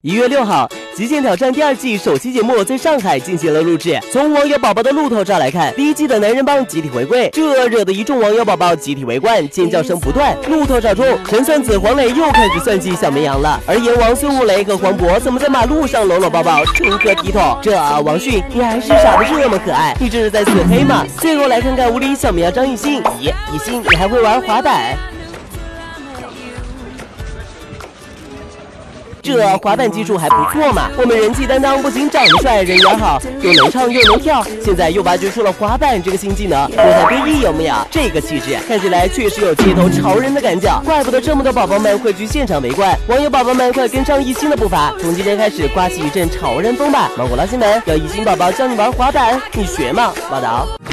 1月6号，《极限挑战》第2季首期节目在上海进行了录制。从网友宝宝的路透照来看，第1季的男人帮集体回归，这惹得一众网友宝宝集体围观，尖叫声不断。路透照中，神算子黄磊又开始算计小绵羊了，而阎王孙吴雷和黄渤怎么在马路上搂搂抱抱，成何体统？这王迅，你还是傻的这么可爱，你这是在死黑吗？最后来看看无理小绵羊张艺兴，咦，艺兴你还会玩滑板？这滑板技术还不错嘛！我们人气担当不仅长得帅，人缘好，又能唱又能跳，现在又挖掘出了滑板这个新技能，多才多艺有没有？这个气质看起来确实有街头潮人的感觉，怪不得这么多宝宝们汇聚现场围观。网友宝宝们快跟上艺兴的步伐，从今天开始刮起一阵潮人风吧！芒果捞新闻，要艺兴宝宝教你玩滑板，你学吗？报道。